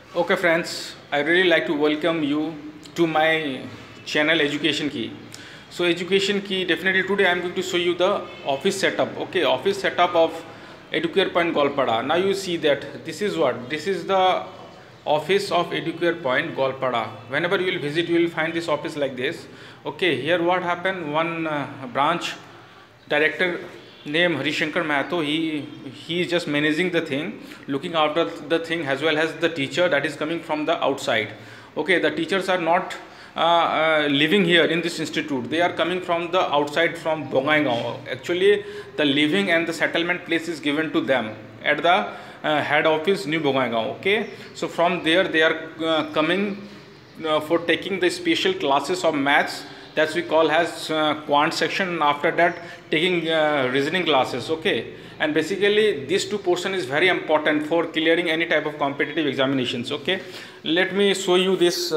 Okay friends, I really like to welcome you to my channel Education Key. So Education Key, definitely today I am going to show you the office setup. Okay, office setup of Educare Point Golpada. Now you see that this is what? This is the office of Educare Point Golpada. Whenever you will visit, you will find this office like this. Okay, here what happened? One branch director named Harishankar Mahato, he is just managing the thing, looking after the thing, as well as the teacher that is coming from the outside. Okay, the teachers are not living here in this institute. They are coming from the outside, from Bongaigaon. Actually, the living and the settlement place is given to them at the head office, New Bongaigaon. Okay, so from there they are coming for taking the special classes of maths, that we call as quant section, and after that taking reasoning classes. Okay, and basically these two portion is very important for clearing any type of competitive examinations. Okay, let me show you this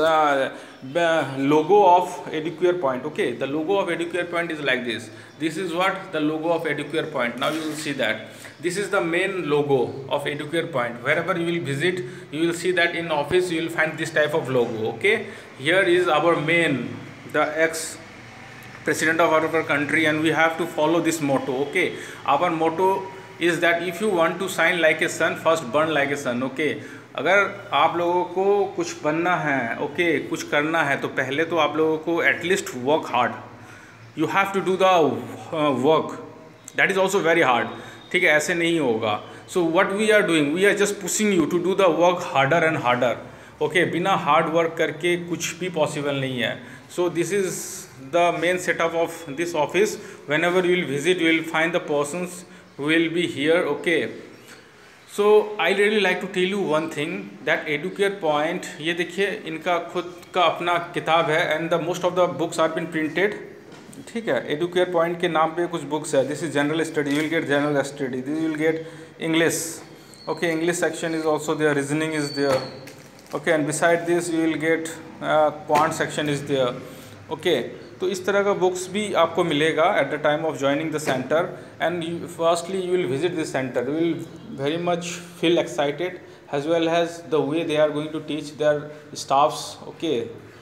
logo of Educare Point. Okay, the logo of Educare Point is like this. This is what the logo of Educare Point. Now you will see that this is the main logo of Educare Point. Wherever you will visit, you will see that in office you will find this type of logo. Okay, here is our main, the ex president of our country, and we have to follow this motto. Okay, our motto is that if you want to shine like a sun, first burn like a sun. Okay, अगर आप लोगों को कुछ बनना है, okay कुछ करना है, तो पहले तो आप लोगों को at least work hard. You have to do the work, that is also very hard. ठीक है, ऐसे नहीं होगा. So what we are doing, we are just pushing you to do the work harder and harder. Okay, बिना hard work करके कुछ भी possible नहीं है. So this is the main setup of this office. Whenever you will visit, you will find the persons who will be here. Okay, so I really like to tell you one thing, that Educare Point, ये देखिए इनका खुद का अपना किताब है, and the most of the books are been printed. ठीक है, Educare Point के नाम पे कुछ बुक्स है. This is general study, you will get general study. This you will get English. Okay, English section is also there, reasoning is there. Okay, and beside this you will get quant section is there. Okay, तो इस तरह का books भी आपको मिलेगा at the time of joining the centre. And firstly you will visit this centre, you will very much feel excited as well as the way they are going to teach their staffs. Okay,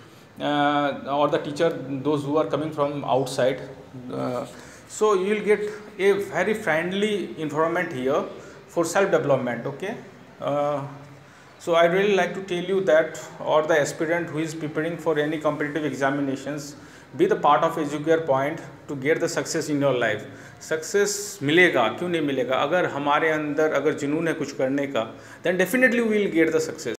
और the teacher those who are coming from outside. So you will get a very friendly environment here for self development. Okay, so I really like to tell you that, or the aspirant who is preparing for any competitive examinations, be the part of Educare Point to get the success in your life. Success मिलेगा, क्यों नहीं मिलेगा? अगर हमारे अंदर अगर जुनून है कुछ करने का, then definitely we will get the success.